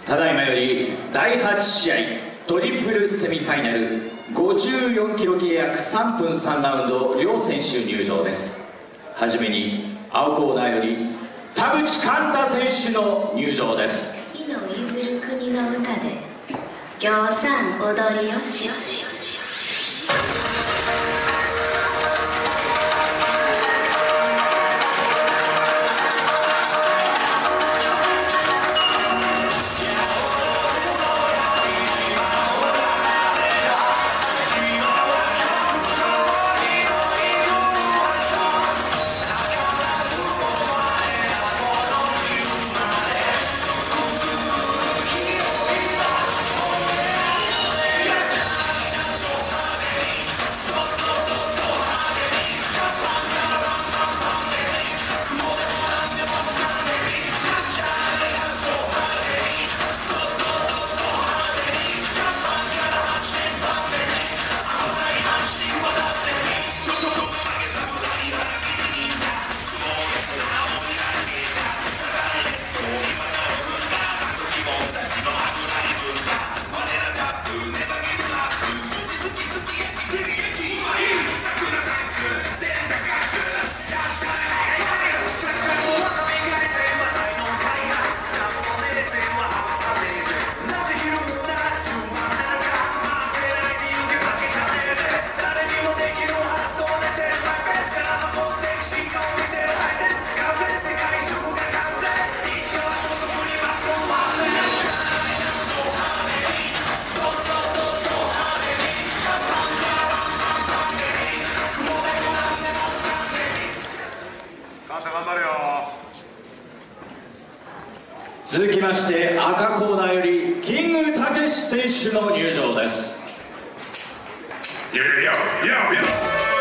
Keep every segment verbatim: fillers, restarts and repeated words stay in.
ただいまよりだいはち試合トリプルセミファイナルごじゅうよんキロ契約さんぷんさんラウンド両選手入場です。はじめに青コーナーより田淵寛太選手の入場です。 井野譲国の歌でぎょうさん踊りよしよしよしよし。 続きまして赤コーナーよりキングたけし選手の入場です。 いやいやいやいや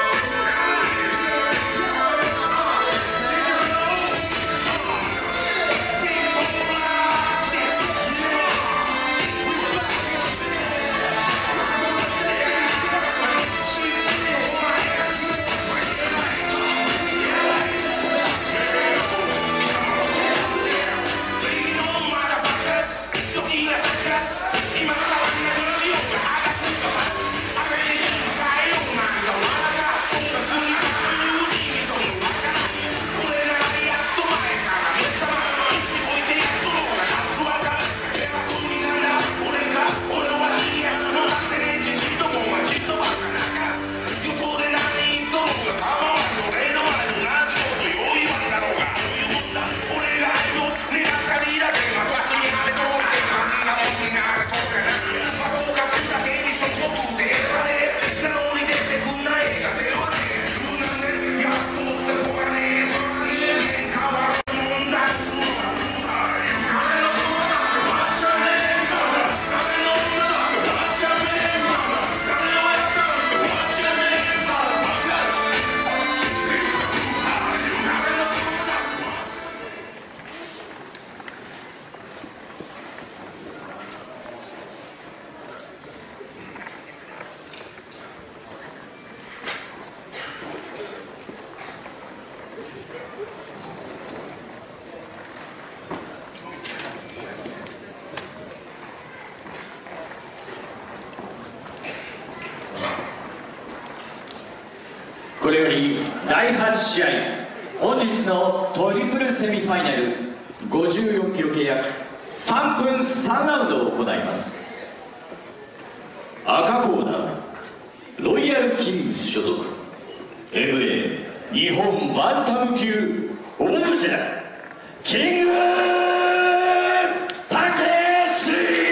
これよりだいはち試合本日のトリプルセミファイナルごじゅうよんキロ契約さんぷんさんラウンドを行います。赤コーナーロイヤルキングス所属 エムエー 日本バンタム級王者キングたけし。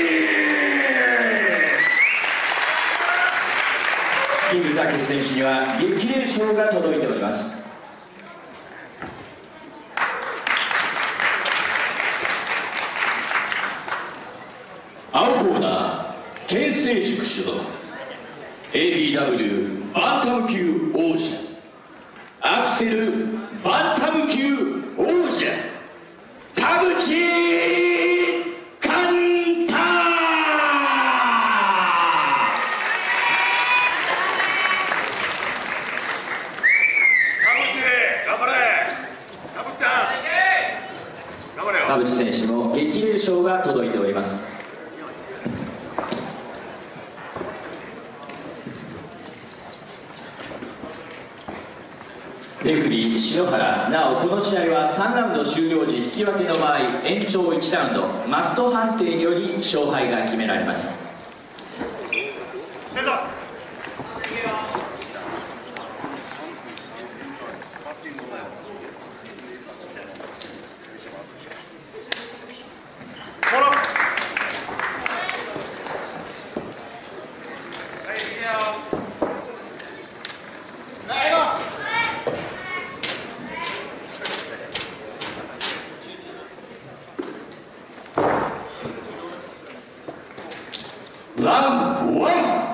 キングたけし選手には激励賞が届いております。青コーナー県西塾所属 エービーダブリュー バンタム級王者アクセルバンタム級王者田淵寛太。田淵選手の激励賞が届いております。 レフリー篠原。なおこの試合はさんラウンド終了時引き分けの場合延長いちラウンドマスト判定により勝敗が決められます。ラウンドワン。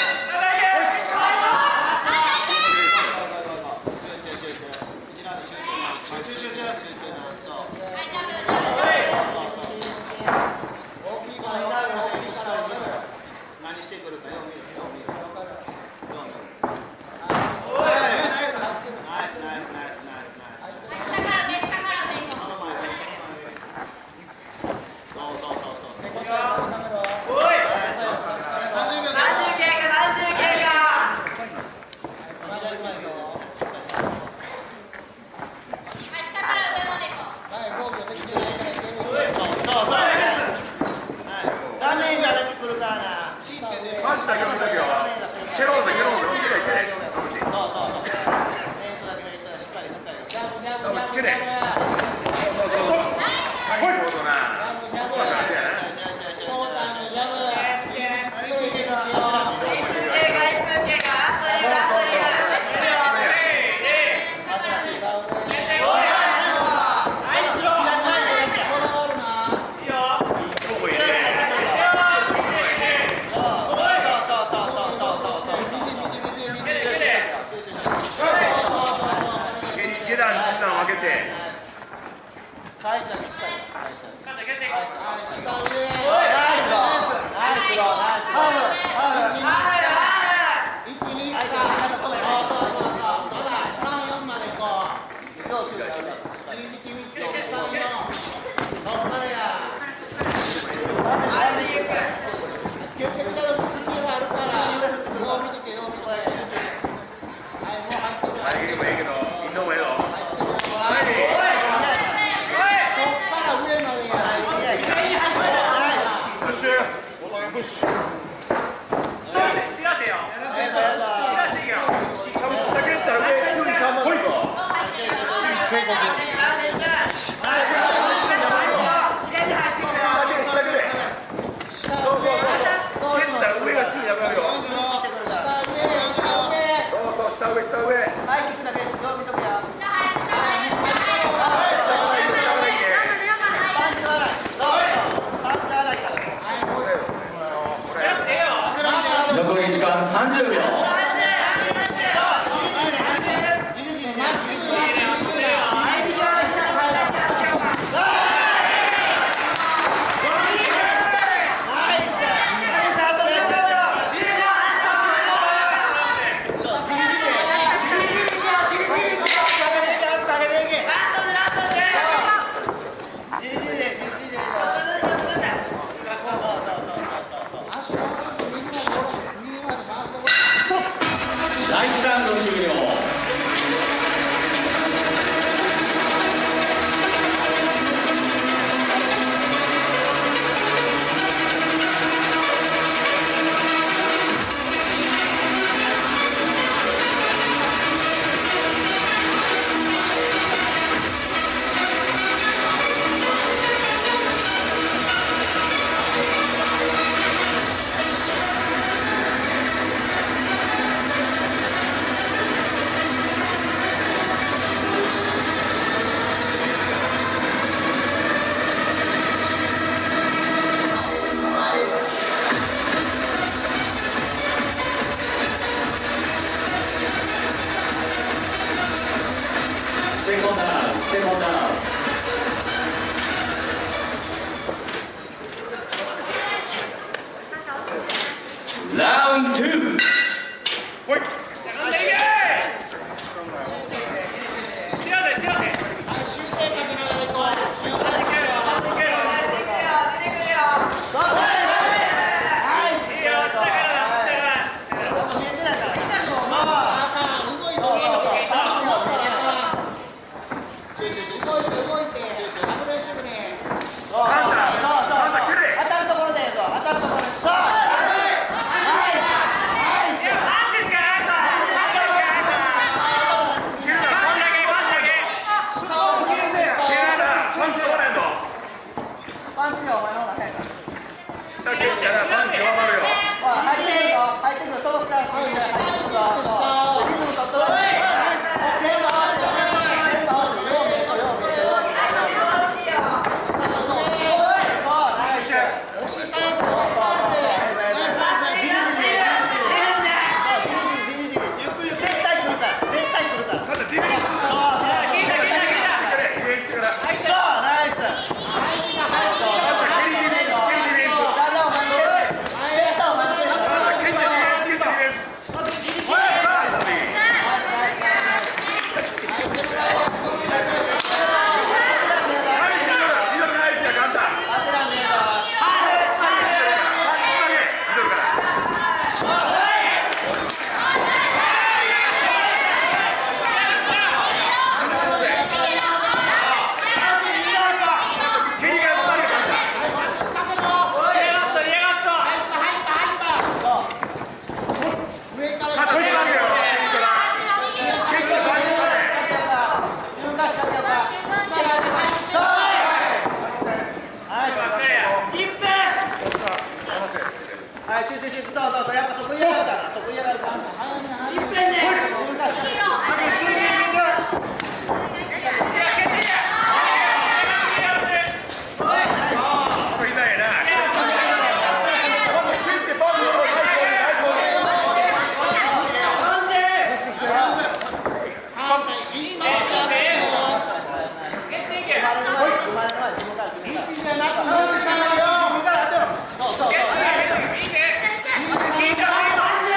残り時間さんじゅうびょう。だいいちラウンド終了。ラウンドツー。ほい。 そうやっぱそこ嫌がるからそこ嫌がるからいっぺんねいいね。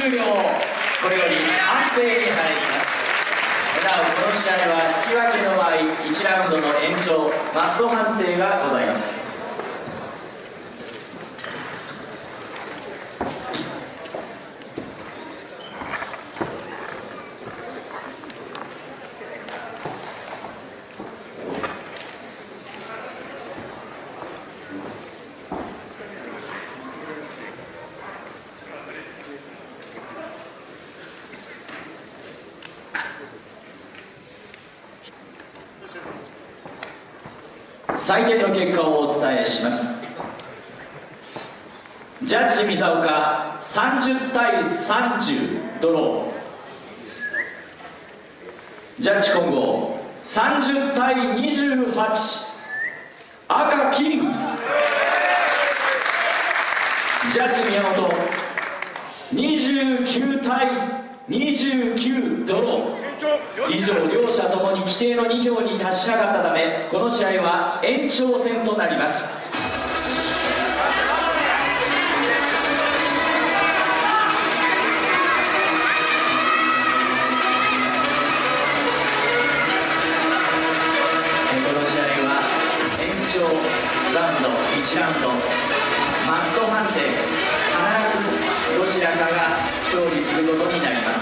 終了。これより判定に入ります。なおこの試合は引き分けの場合いちラウンドの延長マスト判定がございます。採点の結果をお伝えします。ジャッジ水岡さんじゅうたいさんじゅうドロー。ジャッジ金剛さんじゅうたいにじゅうはち赤金。ジャッジ宮本にじゅうきゅうたいにじゅうきゅうドロー。以上両者ともに規定のに票に達しなかったためこの試合は延長戦となります。この試合は延長ラウンドいちラウンドマスト判定、必ずどちらかが勝利することになります。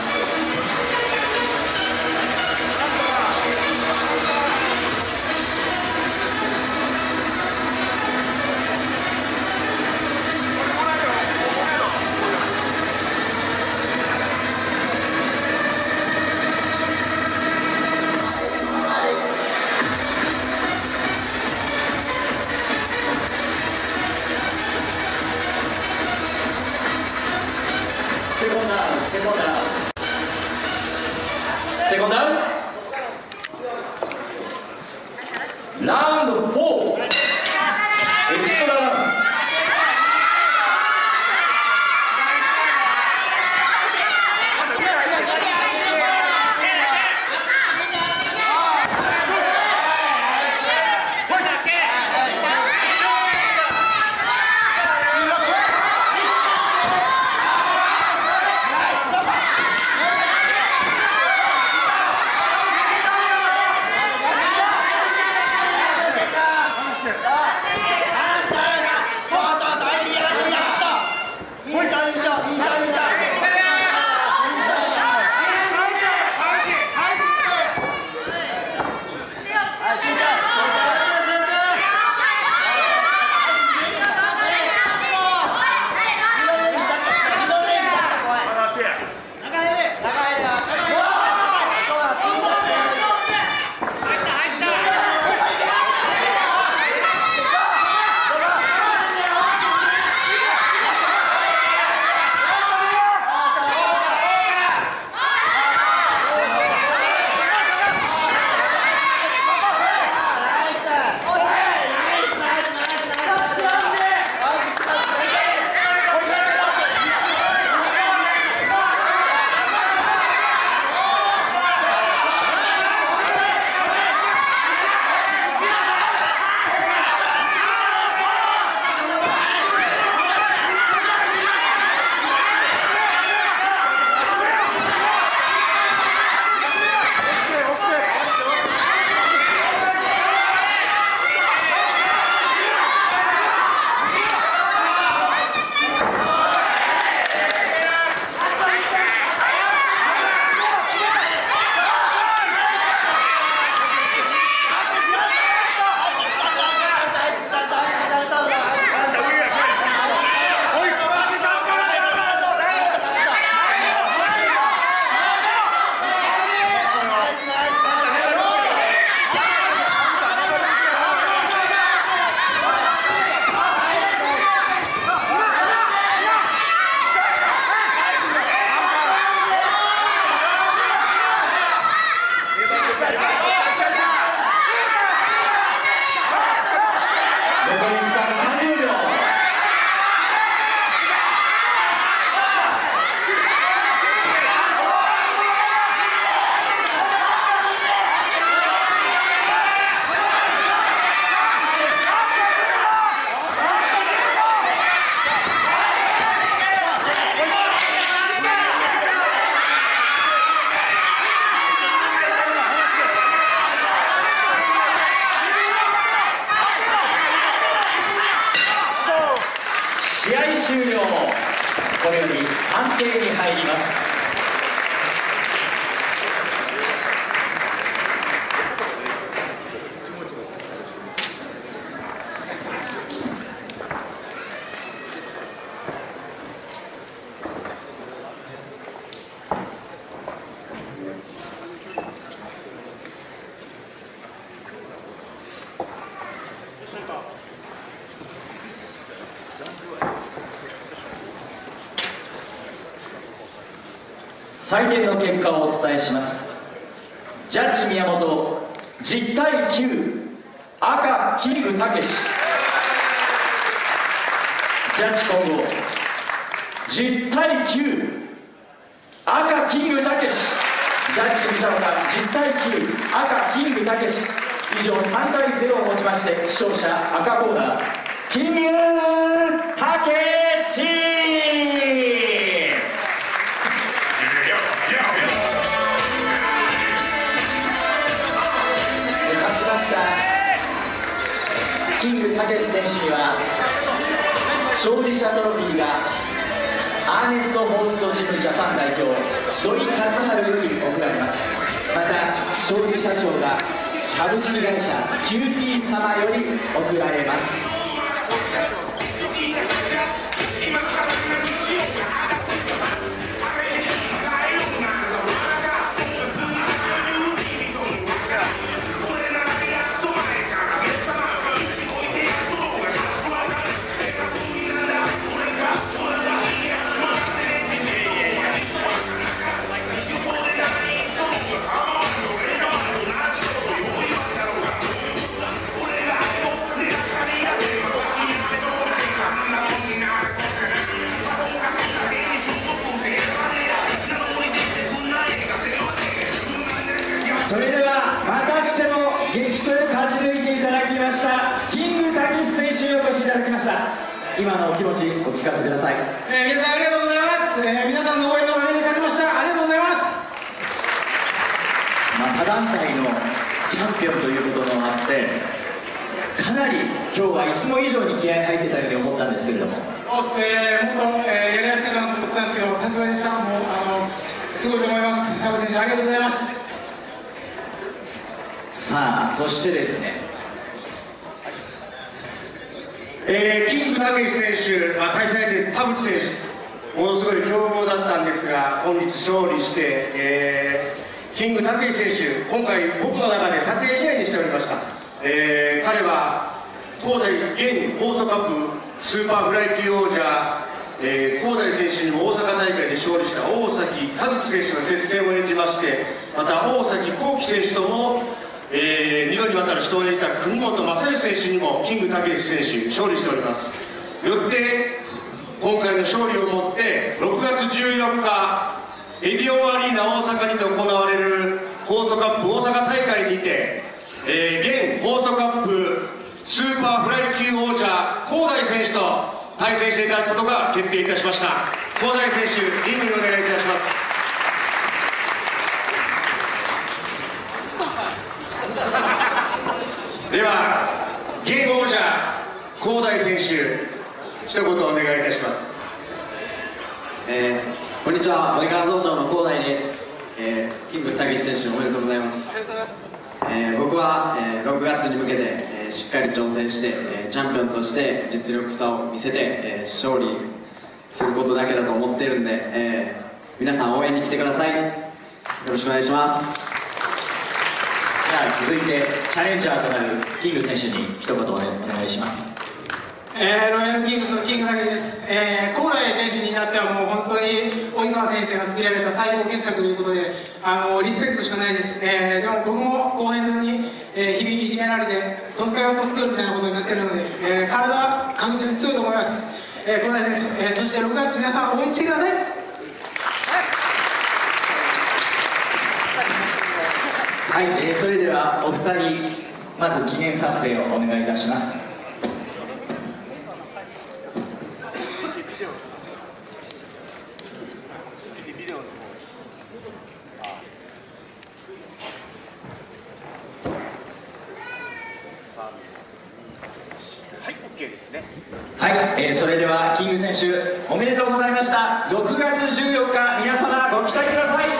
セコンダウン、セコンダウン、セコンダウン、ラウンドフォー、エキストララウンド。 離した終了。このように判定に入ります。採点の結果をお伝えします。ジャッジ宮本じゅうたいきゅう、赤キングたけし。ジャッジ混合じゅうたいきゅう、赤キングたけし。ジャッジ水岡じゅうたいきゅう、赤キングたけし。以上さんたいゼロをもちまして勝者赤コーナーキングたけし。キングたけし選手には勝利者トロフィーがアーネスト・フォーストジムジャパン代表土井和治より贈られます。また勝利者賞が株式会社 キューティー 様より贈られます。それではまたしても激闘を勝ち抜いていただきましたキングたけし選手にお越しいただきました。今のお気持ちお聞かせください。 えー、皆さんありがとうございます。えー、皆さんの応援のおかげで勝ちました。ありがとうございます。 まあ、他団体のチャンピオンということもあってかなり今日はいつも以上に気合い入ってたように思ったんですけれども、 そうですね、もっと、えー、やりやすいかなと思ってたんですけど、さすがでした。もうあのすごいと思います。田口選手ありがとうございます。 さあそしてですね、 えー、キングたけし選手、まあ、対戦相手田淵選手ものすごい強豪だったんですが本日勝利して、えー、キングたけし選手今回僕の中で査定試合にしておりました。えー、彼は高大現放送カップスーパーフライ級王者、えー、高大選手にも大阪大会で勝利した大崎和樹選手の接戦を演じまして、また大崎幸輝選手ともえー、にどにわたる死闘を演じた国本正義選手にもキングたけし選手勝利しております。よって今回の勝利をもってろくがつじゅうよっかエディオンアリーナ大阪にて行われる放送カップ大阪大会にて、えー、現放送カップスーパーフライ級王者高大選手と対戦していただくことが決定いたしました。高大選手リングにお願いいたします。では現王者高大選手一言お願いいたします。 えー、こんにちは、森川道場の高大です。えー、キングたけし選手おめでとうございます。 ありがとうございます。 えー、僕は、えー、ろくがつに向けて、えー、しっかり挑戦して、えー、チャンピオンとして実力差を見せて、えー、勝利することだけだと思っているんで、えー、皆さん応援に来てください。よろしくお願いします。 続いてチャレンジャーとなるキング選手に一言お願いします。 えー、ロイヤルキングスのキングたけしです。えー、高大選手になってはもう本当に及川先生が作り上げた最高傑作ということで、あのリスペクトしかないです。えー、でも僕も後輩さんに、えー、日々いじめられて戸塚ヨットスクールみたいなことになってるので、えー、体は確実に強いと思います。えー、高大選手、えー、そしてろくがつ皆さん応援してください。 はい、えー、それではお二人まず記念撮影をお願いいたします。 はい。 ケー ですね。 はい、えー、それではキング選手おめでとうございました。ろくがつじゅうよっか皆様ご期待ください。